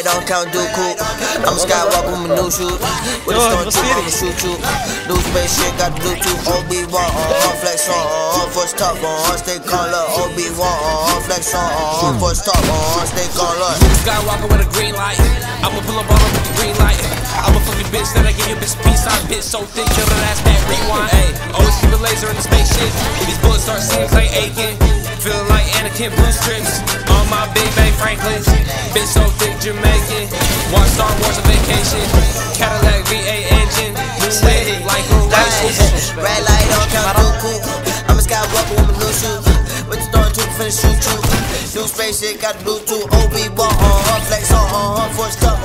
light, don't count Dooku. I'm a Skywalker with my new shoes. With a stormtrooper, I'ma shoot you. New spaceship, got Bluetooth. Obi-Wan, flex on, first top, stay color. Obi-Wan, flex on, first top, stay color. Skywalker with a green light. I'ma pull up on him with the green light. I'm a fucking bitch that I give you a bitch piece. I'm bitch so thick, kill that ass back, rewind. Ayy, always keep a laser in the spaceship. These bullets start seeing Clay Aiken. Feeling like Anakin blue strips on my Big Bang Franklin. Bitch so thick, Jamaican. Watch Star Wars on vacation. Cadillac V8 engine. Lit like Oasis. Red light, don't count Dooku. I'm a Skywalker with my new shoes. With the stormtrooper, finna shoot you. New spaceship, got Bluetooth. Obi-Wan, flex on, force up.